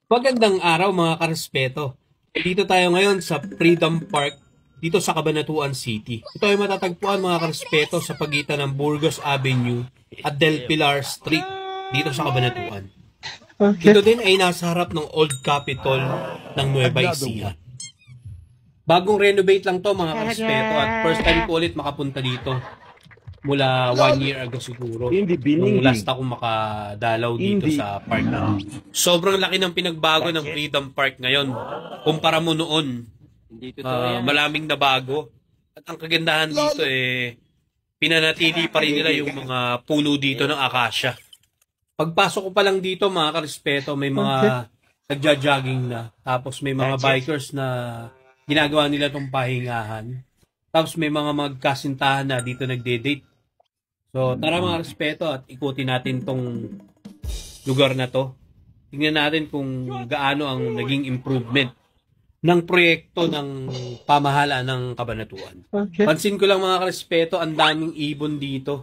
Magandang araw mga karespeto. Dito tayo ngayon sa Freedom Park dito sa Cabanatuan City. Ito ay matatagpuan mga karespeto sa pagitan ng Burgos Avenue at Del Pilar Street dito sa Cabanatuan. Okay. Dito din ay nasa harap ng Old Capitol ng Nueva Ecija. Bagong renovate lang to mga karespeto at first time ko ulit makapunta dito. Mula 1 year ago siguro. Nung last ako makadalaw dito sa park na. Sobrang laki ng pinagbago ng Freedom Park ngayon. Kumpara mo noon, malaming nabago. At ang kagandahan dito pinanatili pa rin nila yung mga puno dito ng akasya. Pagpasok ko pa lang dito mga karespeto, may mga nagja-jogging na. Tapos may mga bikers na ginagawa nila tong pahingahan. Tapos may mga magkasintahan na dito nagde-date. So, tara mga respeto at ikutin natin tong lugar na to. Tingnan natin kung gaano ang naging improvement ng proyekto ng pamahalaan ng Cabanatuan. Okay. Pansin ko lang mga respeto, ang daming ibon dito.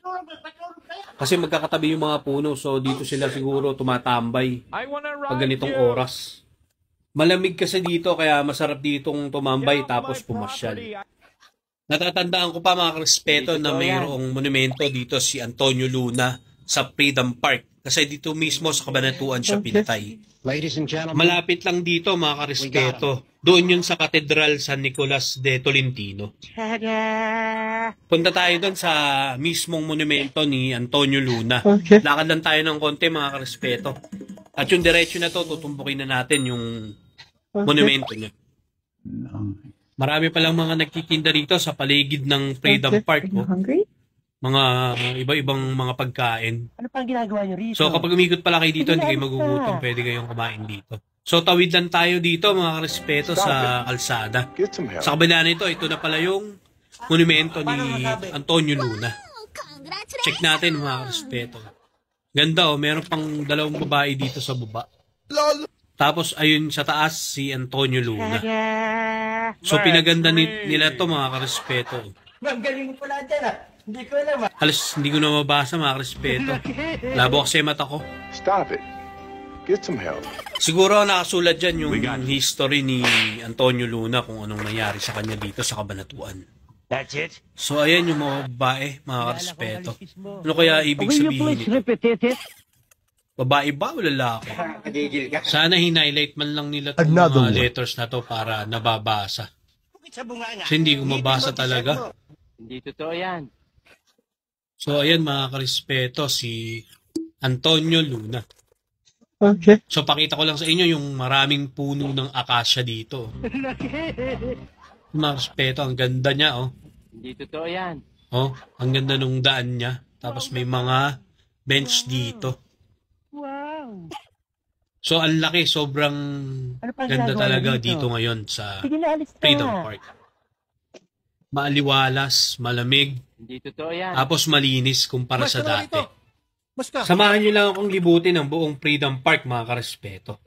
Kasi magkakatabi yung mga puno, so dito sila siguro tumatambay pag ganitong oras. Malamig kasi dito, kaya masarap ditong tumambay tapos pumasyal. Natatandaan ko pa mga respeto na mayroong monumento dito si Antonio Luna sa Freedom Park. Kasi dito mismo sa Cabanatuan siya pinatay. Malapit lang dito mga karespeto. Doon yun sa Katedral San Nicolas de Tolentino. Punta tayo doon sa mismong monumento ni Antonio Luna. Okay. Lakad lang tayo ng konti mga karespeto. At yung diretsyo na to, tutumpukin na natin yung monumento niya. Marami palang mga nagtitinda dito sa paligid ng Freedom Park. Are you hungry? Mga iba-ibang mga pagkain. Ano pang ginagawa niyo rito? So kapag umikot pala kayo dito, hindi kayo magugutom. Pwede kayong kumain dito. So tawid lang tayo dito mga respeto sa kalsada. Sa kabila nito, ito na pala yung monumento ni Antonio Luna. Check natin mga respeto. Ganda oh, meron pang dalawang babae dito sa baba. Tapos ayun sa taas si Antonio Luna. So pinaganda nila to mga karespeto. Ma'am, galing mo pala dyan ah. Hindi ko alam ah. Halos hindi ko na mabasa mga karespeto. Labo kasi mata ko. Stop it. Get some help. Siguro nakasulat dyan yung history ni Antonio Luna kung anong nangyari sa kanya dito sa Cabanatuan. That's it? So ayan yung mga babae, mga karespeto. Ano kaya ibig sabihin nito? Babae ba o lalaki? Sana hinighlight man lang nila itong mga letters na to para nababasa. Kasi hindi ko mabasa talaga. Hindi totoo yan. So ayan mga karespeto, si Antonio Luna. Okay. So pakita ko lang sa inyo yung maraming puno ng akasya dito. Mga karespeto, ang ganda niya oh. Hindi totoo yan. Oh, ang ganda nung daan niya. Tapos may mga bench dito. Wow. So ang laki, sobrang ganda talaga dito ngayon sa Sige na, alis na. Freedom Park. Maaliwalas, malamig, Hindi totoo yan. tapos malinis kumpara sa dati. Samahan niyo lang akong libutin ang buong Freedom Park mga karespeto.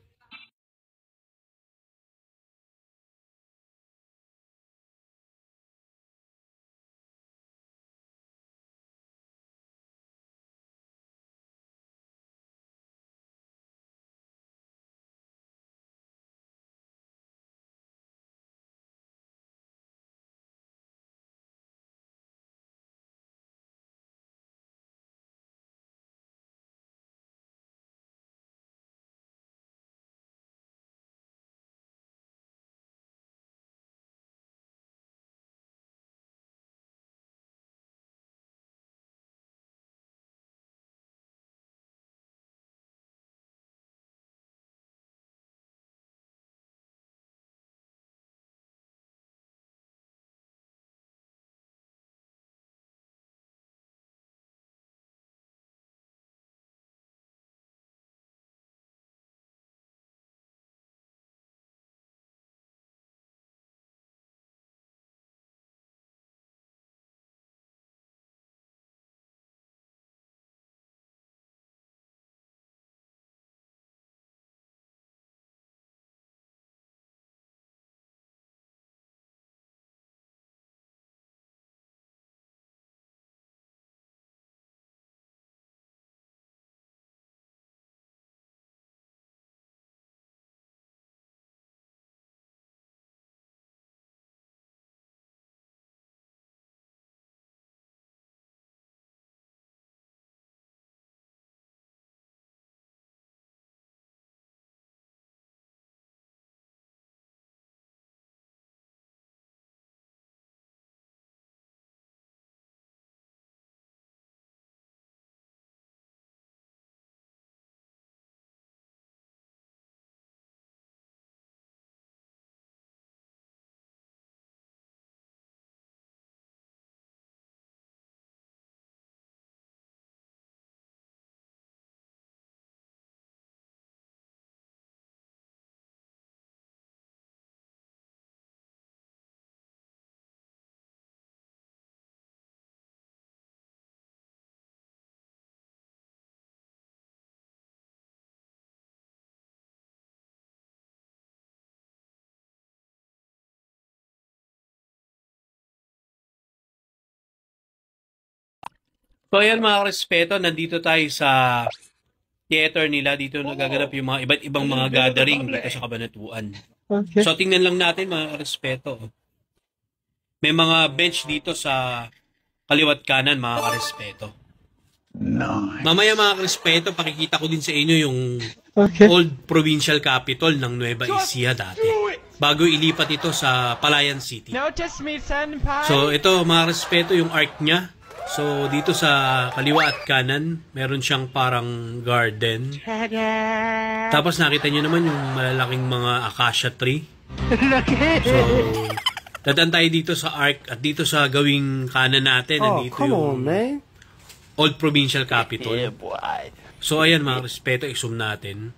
So ayan mga respeto, nandito tayo sa theater nila. Dito nagaganap yung mga iba't ibang mga gathering dito sa Cabanatuan. Okay. So tingnan lang natin mga respeto. May mga bench dito sa kaliwat kanan mga karespeto. Mamaya mga karespeto, pakikita ko din sa inyo yung Okay. old provincial capital ng Nueva Ecija dati. Bago ilipat ito sa Palayan City. Notice me, senpai. So ito mga respeto yung arc niya. So dito sa kaliwa at kanan, meron siyang parang garden. Tapos nakita niyo naman yung malalaking mga acacia tree. So dadaan tayo dito sa arc at dito sa gawing kanan natin, nandito yung old provincial capital. So ayan mga respeto, i-zoom natin.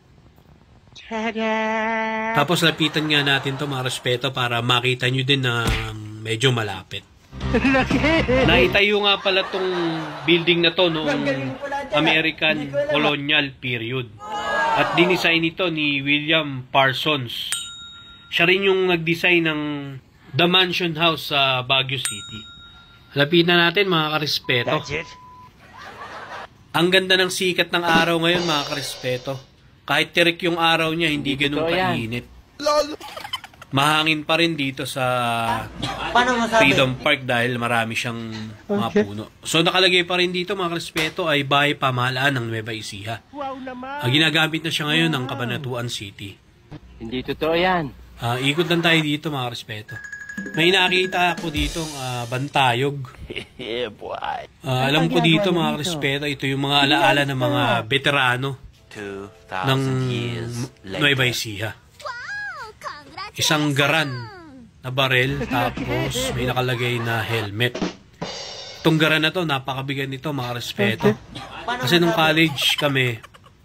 Tapos lapitan nga natin to mga respeto para makita nyo din na medyo malapit. Naitayo nga pala tong building na to noong American colonial period. At dinisign ito ni William Parsons. Siya rin yung nag-design ng The Mansion House sa Baguio City. Lapitan natin mga karespeto. That's it. Ang ganda ng sikat ng araw ngayon mga karespeto. Kahit tirik yung araw niya, hindi ganun Totoo yan. kainit. Mahangin pa rin dito sa Freedom Park dahil marami siyang mga puno. So nakalagay pa rin dito mga karespeto ay bahay pamahalaan ng Nueva Ecija. Wow naman. Ginagamit na siya ngayon ng Cabanatuan City. Hindi totoo yan. Ikot lang tayo dito mga karespeto. May nakita ako dito bantayog. Alam ko dito mga respeto, ito yung mga alaala ng mga veterano ng Nueva Ecija. Isang garan na barel, tapos may nakalagay na helmet. Itong garan na to, napakabigat nito mga respeto. Kasi nung college kami,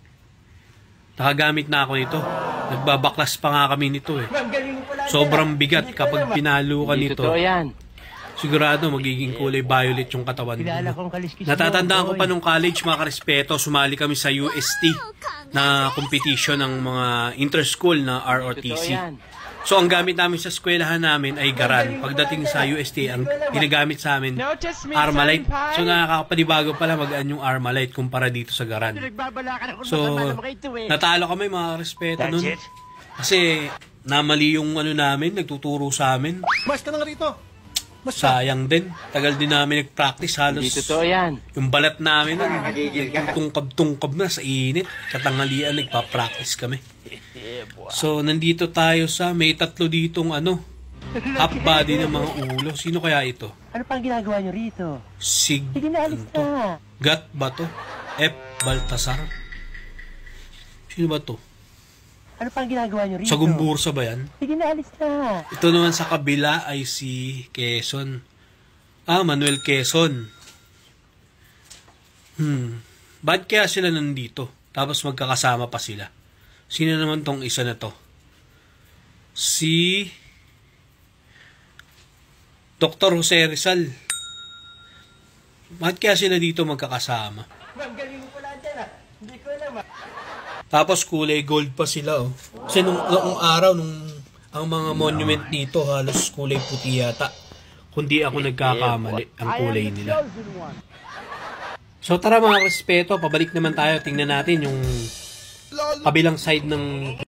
nakagamit na ako nito. Nagbabaklas pa nga kami nito eh. Sobrang bigat kapag pinalo ka Hindi nito. totoo yan. Sigurado magiging kulay violet yung katawan mo. Natatandaan ko pa nung college mga karespeto, sumali kami sa UST na competition ng mga inter-school na Totoo ROTC. yan. So ang gamit namin sa eskwelahan namin ay garan. Pagdating sa UST, ang ginagamit sa amin Notice me, Armalite. senpai. So nakakapanibago pala magaan yung Armalite kumpara dito sa garan. Nagbabala ka na kung So natalo kami mga respeto That's nun. it. Kasi namali yung ano namin, nagtuturo sa amin. Mas ka na nga rito. Sayang din. Tagal din namin nag-practice. Halos Hindi totoo yan. yung balat namin nun, tungkab-tungkab na sa init. Katangalian, nagpa-practice kami. So, nandito tayo sa, may tatlo ditong half body ng mga ulo. Sino kaya ito? Ano pang ginagawa niyo rito? Sig, Sige na, alis ano to? na. Gat ba to? F. Baltasar? Sino ba to? Ano pang ginagawa niyo rito? Sa Gumbursa ba yan? Sige na, alis na. Ito naman sa kabila ay si Quezon. Manuel Quezon. Ba't kaya sila nandito? Tapos magkakasama pa sila. Sino naman tong isa na to? Si Dr. Jose Rizal. Ba't kaya sila dito magkakasama? Galing mo pala dyan Hindi ko alam Tapos kulay gold pa sila Kasi nung araw, ang mga monument dito halos kulay puti yata. Kundi ako nagkakamali ang kulay nila. So tara mga respeto, pabalik naman tayo. Tingnan natin yung kabilang side ng